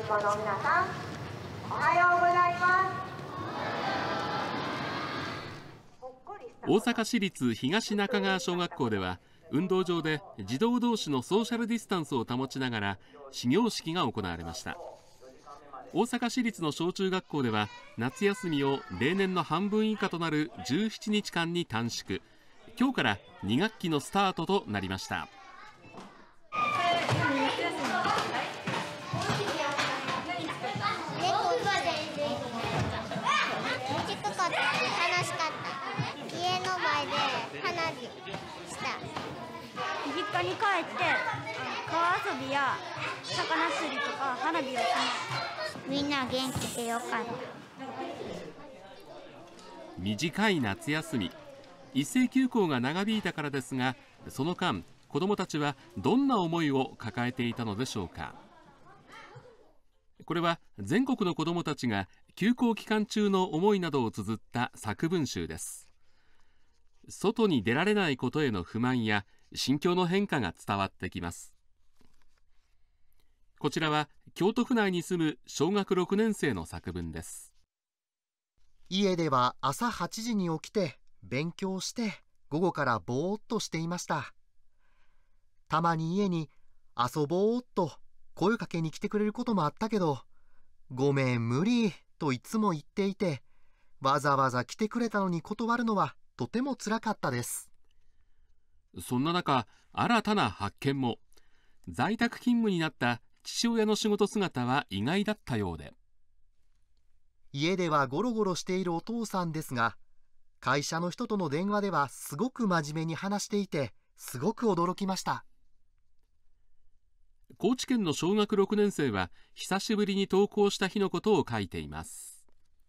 子の皆さん、おはようございます。 大阪市立東中川小学校では、運動場で児童同士のソーシャルディスタンスを保ちながら始業式が行われました。大阪市立の小中学校では、夏休みを例年の半分以下となる17日間に短縮。今日から2学期のスタートとなりました。 実家に帰って川遊びや魚釣りとか花火をします。みんな元気でよかった。 短い夏休み、一斉休校が長引いたからですが、その間子どもたちはどんな思いを抱えていたのでしょうか。これは全国の子どもたちが休校期間中の思いなどを綴った作文集です。外に出られないことへの不満や心境の変化が伝わってきます。こちらは京都府内に住む小学6年生の作文です。 家では朝8時に起きて勉強して午後からぼーっとしていました。たまに家に遊ぼうと声かけに来てくれることもあったけど、ごめん無理といつも言っていて、わざわざ来てくれたのに断るのはとてもつらかったです。 そんな中、新たな発見も。在宅勤務になった父親の仕事姿は意外だったようで、 家ではゴロゴロしているお父さんですが、会社の人との電話ではすごく真面目に話していて、すごく驚きました。 高知県の小学6年生は久しぶりに登校した日のことを書いています。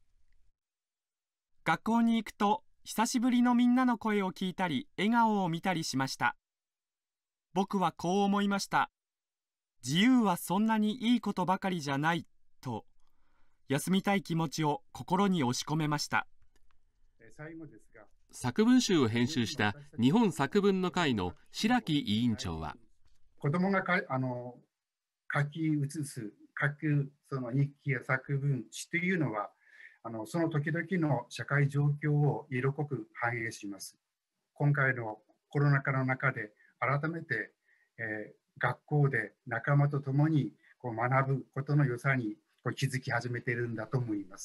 学校に行くと久しぶりのみんなの声を聞いたり笑顔を見たりしました。僕はこう思いました。自由はそんなにいいことばかりじゃないと、休みたい気持ちを心に押し込めました。 作文集を編集した日本作文の会の白木委員長は、 子どもが書き写す書くその日記や作文詩というのは、その時々の社会状況を色濃く反映します。今回のコロナ禍の中で改めて、学校で仲間と共に学ぶことの良さに気づき始めているんだと思います。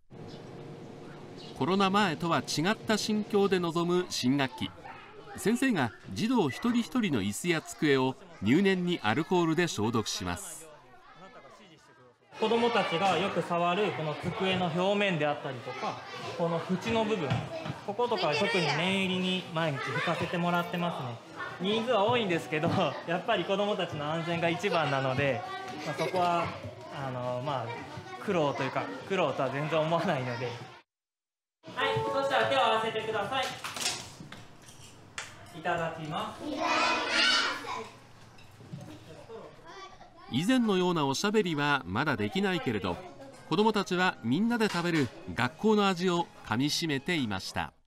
コロナ前とは違った心境で臨む新学期。先生が児童一人一人の椅子や机を入念にアルコールで消毒します。 子どもたちがよく触るこの机の表面であったりとか、この縁の部分、こことかは特に念入りに毎日拭かせてもらってますね。人数は多いんですけど、やっぱり子どもたちの安全が一番なので、そこは苦労というか、苦労とは全然思わないので。はい、そしたら手を合わせてください。いただきます。 以前のようなおしゃべりはまだできないけれど、子どもたちはみんなで食べる学校の味をかみしめていました。